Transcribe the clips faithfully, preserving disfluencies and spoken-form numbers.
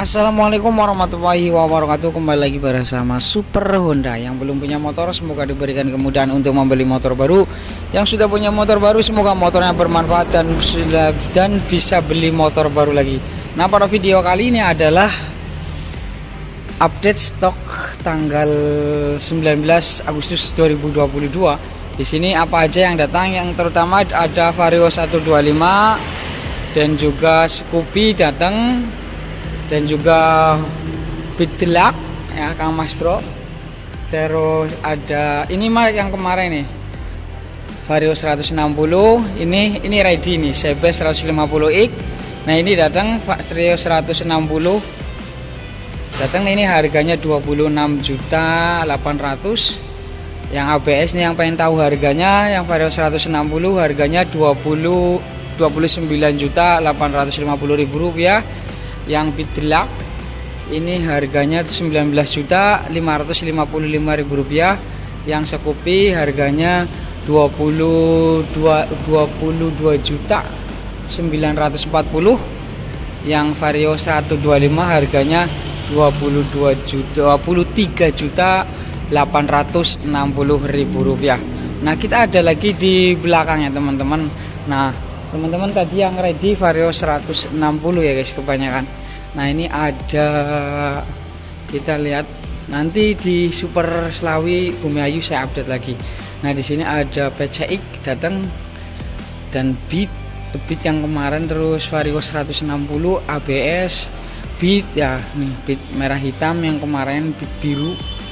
Assalamualaikum warahmatullahi wabarakatuh. Kembali lagi bersama Super Honda. Yang belum punya motor semoga diberikan kemudahan untuk membeli motor baru. Yang sudah punya motor baru semoga motornya bermanfaat dan, dan bisa beli motor baru lagi. Nah, pada video kali ini adalah update stok tanggal sembilan belas Agustus dua ribu dua puluh dua. Di sini apa aja yang datang? Yang terutama ada Vario seratus dua puluh lima dan juga Scoopy datang, dan juga Beatlak ya Kang Mas Bro. Terus ada ini mah yang kemarin nih Vario seratus enam puluh, ini ini ready nih C B seratus lima puluh X. Nah, ini datang Vario seratus enam puluh datang ini harganya dua puluh enam juta delapan ratus. Yang A B S nih yang pengen tahu harganya, yang Vario seratus enam puluh harganya dua puluh dua puluh sembilan juta delapan ratus lima puluh ribu rupiah. Yang Beatlak ini harganya sembilan belas juta lima ratus lima puluh lima ribu rupiah. Yang Scoopy harganya dua puluh dua juta sembilan ratus empat puluh. Yang Vario seratus dua puluh lima harganya dua puluh tiga juta delapan ratus enam puluh ribu rupiah. Nah, kita ada lagi di belakangnya teman-teman. Nah, teman-teman tadi yang ready Vario seratus enam puluh ya guys kebanyakan. Nah, ini ada, kita lihat nanti di Super Slawi Bumi Ayu saya update lagi. Nah, di sini ada P C X datang dan Beat Beat yang kemarin, terus Vario seratus enam puluh A B S Beat ya, nih Beat merah hitam yang kemarin, Beat biru.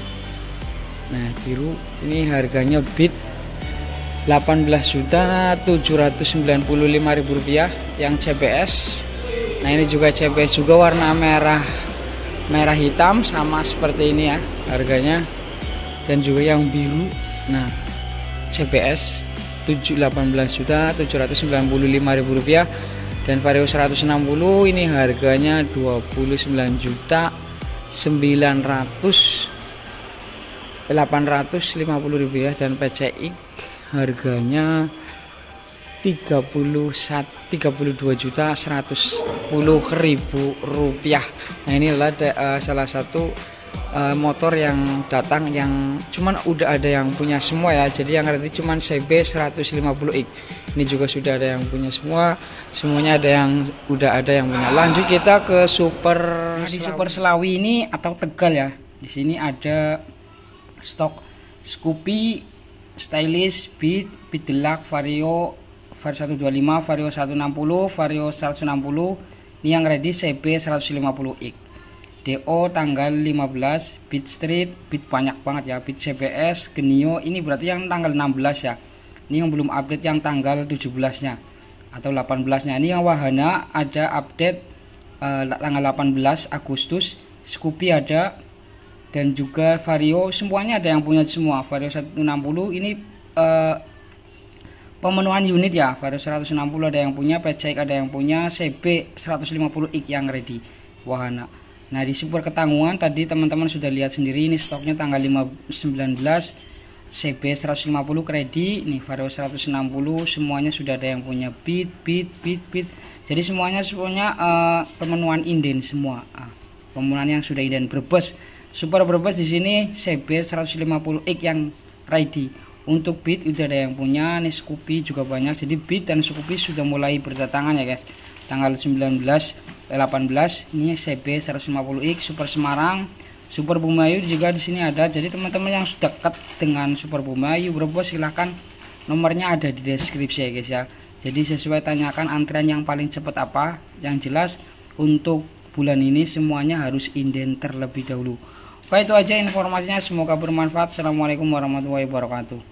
Nah, biru ini harganya Beat delapan belas juta tujuh ratus sembilan puluh lima ribu rupiah. Yang C B S, nah ini juga C B S juga warna merah merah hitam sama seperti ini ya harganya. Dan juga yang biru, nah C B S delapan belas juta tujuh ratus sembilan puluh lima ribu rupiah. Dan Vario seratus enam puluh ini harganya dua puluh sembilan juta sembilan ratus delapan ratus lima puluh rupiah. Dan P C X harganya tiga puluh dua juta seratus sepuluh ribu rupiah. Nah, ini adalah uh, salah satu uh, motor yang datang yang cuman udah ada yang punya semua ya. Jadi yang nanti cuman C B seratus lima puluh X. Ini juga sudah ada yang punya semua. Semuanya ada yang udah ada yang punya. Lanjut kita ke Super nah, di Super Slawi ini atau Tegal ya. Di sini ada stok Scoopy, Stylish, Beat, Beatlak, Vario Vario seratus dua puluh lima, Vario seratus enam puluh, Vario seratus enam puluh. Ini yang ready C B seratus lima puluh X. D O tanggal lima belas, Beat Street, Beat banyak banget ya, Beat C B S, Genio ini berarti yang tanggal enam belas ya. Ini yang belum update yang tanggal tujuh belas-nya atau delapan belas-nya. Ini yang Wahana ada update uh, tanggal delapan belas Agustus, Scoopy ada, dan juga Vario semuanya ada yang punya semua. Vario seratus enam puluh ini uh, pemenuhan unit ya. Vario seratus enam puluh ada yang punya, P C X ada yang punya, C B seratus lima puluh X yang ready Wahana. Nah, di Super Ketanggungan tadi teman-teman sudah lihat sendiri, ini stoknya tanggal sembilan belas C B seratus lima puluh ready. Nih Vario seratus enam puluh semuanya sudah ada yang punya, Beat, Beat, Beat, Beat. Jadi semuanya semuanya uh, pemenuhan inden semua. Uh, pemenuhan yang sudah inden. Brebes, Super Brebes di sini C B seratus lima puluh X yang ready. Untuk Beat udah ada yang punya, nih Scoopy juga banyak. Jadi Beat dan Scoopy sudah mulai berdatangan ya guys. Tanggal sembilan belas, delapan belas ini C B seratus lima puluh X. Super Semarang, Super Bumi Ayu juga di sini ada. Jadi teman-teman yang sudah dekat dengan Super Bumi Ayu Brebes silahkan, nomornya ada di deskripsi ya guys ya. Jadi sesuai tanyakan antrian yang paling cepat apa. Yang jelas untuk bulan ini semuanya harus inden terlebih dahulu. Oke, itu aja informasinya, semoga bermanfaat. Assalamualaikum warahmatullahi wabarakatuh.